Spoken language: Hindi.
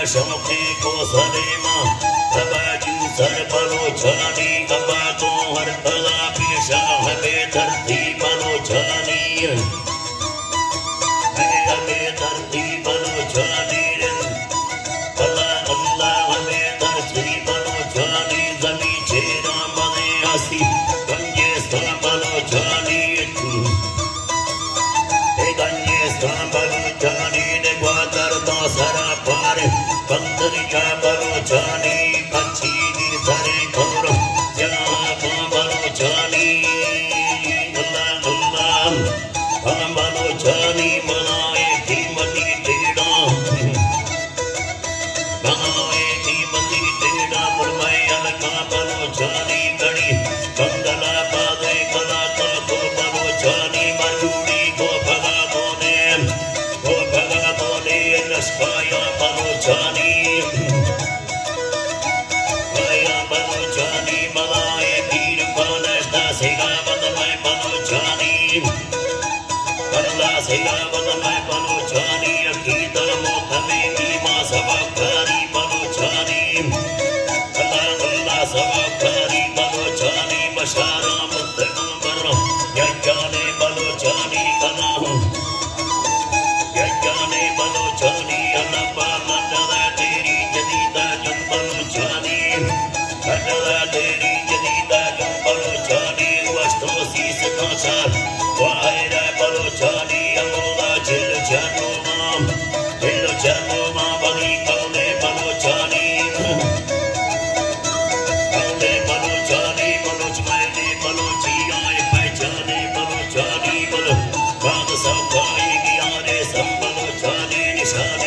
शौके को सरेमा बाजू सर बलो छानी अबा तो हर तला पेशा हमें धरती बलो छानी हमें धरती बलो छानी अल्लाह अल्लाह हमें धरती बलो छानी जमी छेरा बने हसी गंजे सा बलो छानी गंजे सा बलो छानी ने ग्वादर दा सरा पार बंदरिया बलो छानी अच्छी दी धरे खोर जहाँ बलो छानी अल्लाह अल्लाह बलो छानी बनाए की मती टेढ़ा बनाए की मती टेढ़ा फरमाए अलका बलो छानी गड़ी बंदला बादे कला तो बलो छानी मजूरी को भगा दोने नस्काया बलो छानी आया बलो छानी बनाए पीर पानस्ता सेगा बदमाए बलो छानी अल्लाह सेगा बदमाए बलो छानी अकीदा मोहम्मे ईमा सवाकारी बलो छानी अल्लाह अल्लाह सवाकारी बलो छानी बशारा मुस्तकम बरो या जाने बलो छानी कना जाने बलो छानी अल्लाह पाला दला तेरी जदीदा जन बलो छानी दला तेरी जदीदा जन बलो छानी वस्तो सीस खासा वाहिरा बलो छानी अल्लाह जिल जानो मां बली कौले बलो छानी बलो छाने बलो चियाए पहचाने बलो छानी बलो बात सब खाएगी आने सब बलो छाने निशाने